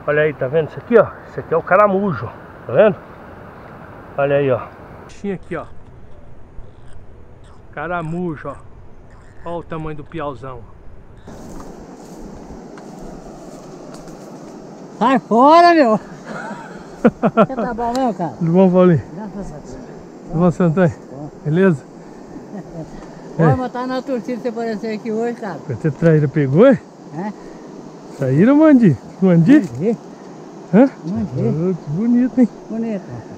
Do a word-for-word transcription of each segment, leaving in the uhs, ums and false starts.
Olha aí, tá vendo isso aqui, ó? Isso aqui é o caramujo, tá vendo? Olha aí, ó. Tinha aqui, ó. Caramujo, ó. Olha o tamanho do piauzão. Sai fora, meu! Você tá bom mesmo, cara? Tudo bom, Paulinho? Graças a Deus. Tudo bom, seu Antônio? Beleza? Olha, mas tá na torcida você aparecer aqui hoje, cara. Você traíra pegou, é? É? Saíram, Mandi? Mandi? Mandi. Hã? Mandi. Oh, que bonito, hein? Bonito, rapaz.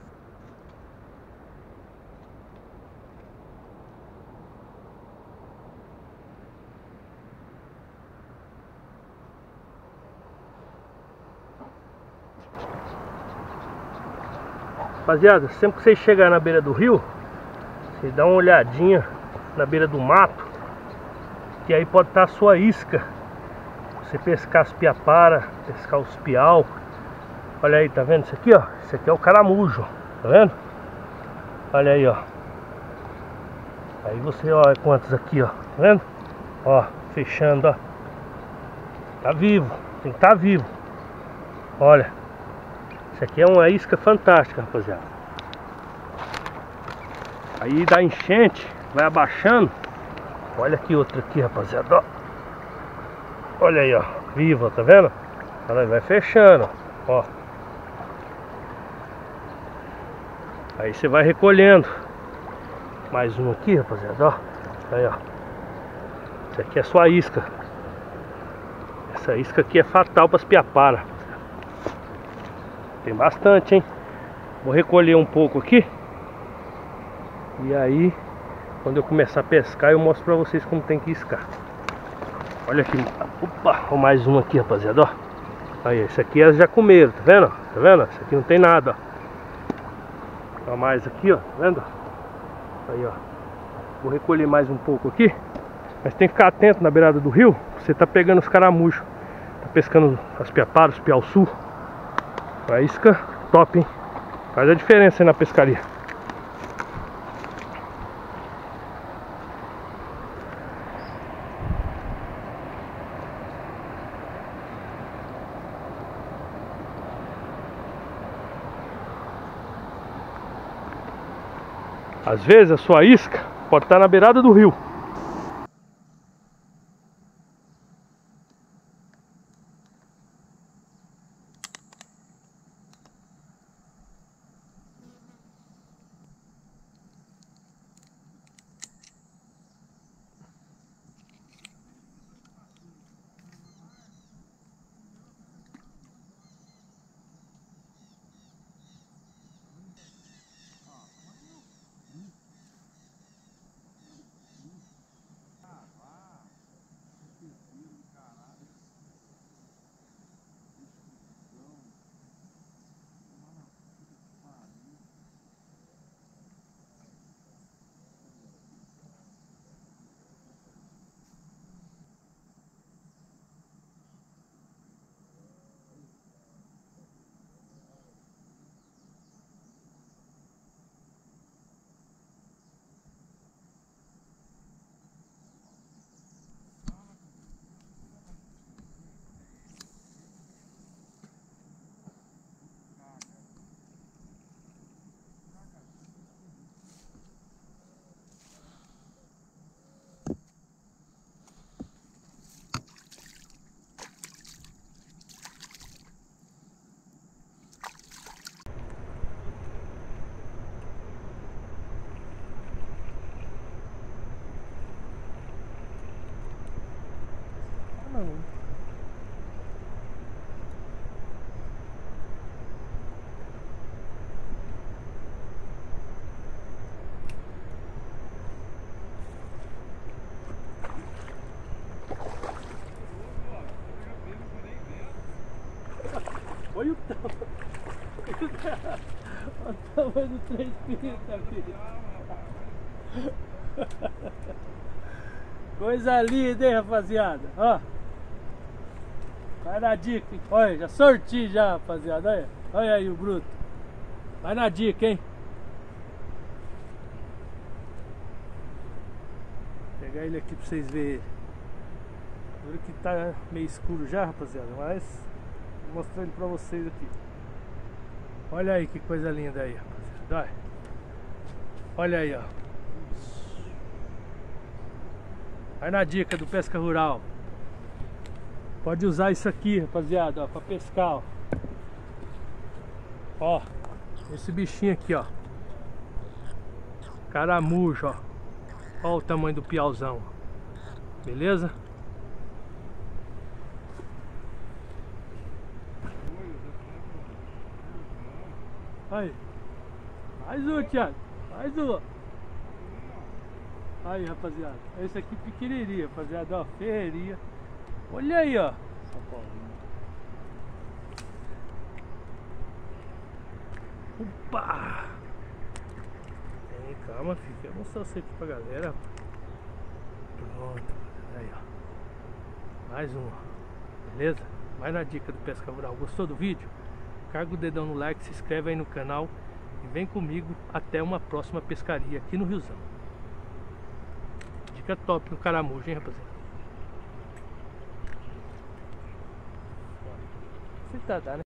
Rapaziada, sempre que vocês chegarem na beira do rio, vocês dão uma olhadinha na beira do mato, que aí pode estar a sua isca. Você pescar as piapara, pescar os piau. Olha aí, tá vendo isso aqui, ó? Isso aqui é o caramujo, tá vendo? Olha aí, ó. Aí você olha quantos aqui, ó, tá vendo? Ó, fechando, ó. Tá vivo, tem que estar vivo. Olha. Isso aqui é uma isca fantástica, rapaziada. Aí dá enchente, vai abaixando. Olha aqui outra aqui, rapaziada, ó. Olha aí, ó, viva, tá vendo? Ela vai fechando, ó. Aí você vai recolhendo. Mais um aqui, rapaziada, ó. Aí, ó. Isso aqui é sua isca. Essa isca aqui é fatal para as piapara. Tem bastante, hein? Vou recolher um pouco aqui. E aí, quando eu começar a pescar, eu mostro pra vocês como tem que iscar. Olha aqui. Opa, ó, mais um aqui, rapaziada, ó. Aí, esse aqui elas já comeram, tá vendo? Tá vendo? Esse aqui não tem nada, ó. Ó, mais aqui, ó, tá vendo? Aí, ó. Vou recolher mais um pouco aqui. Mas tem que ficar atento na beirada do rio. Você tá pegando os caramujos. Tá pescando as piaparas, os piauçu. A isca top, hein? Faz a diferença aí na pescaria. Às vezes a sua isca pode estar na beirada do rio. Olha o tamanho. Olha o tamanho do três pirita, filho. Coisa linda, hein, rapaziada? Ó. Vai na dica, hein? Olha, já sorti já, rapaziada. Olha, olha aí o bruto. Vai na dica, hein? Vou pegar ele aqui pra vocês verem. Agora que tá meio escuro já, rapaziada, mas Vou mostrando pra vocês aqui. Olha aí que coisa linda aí, rapaziada. Olha aí, ó. Vai na dica do Pesca Rural. Pode usar isso aqui, rapaziada, ó, pra pescar, ó. Ó, esse bichinho aqui, ó. Caramujo, ó. Ó o tamanho do piauzão. Beleza? Aí. Mais um, Thiago. Mais um. Aí, rapaziada. Esse aqui pequenininho, rapaziada, ó. Ferreirinha. Olha aí, ó. Opa! Tem, calma, filho. Eu vou mostrar você aqui pra galera. Pronto. Aí, ó. Mais um, ó. Beleza? Vai na dica do Pesca Rural. Gostou do vídeo? Carga o dedão no like, se inscreve aí no canal e vem comigo até uma próxima pescaria aqui no Riozão. Dica top no caramujo, hein, rapaziada? Você tá dando, né?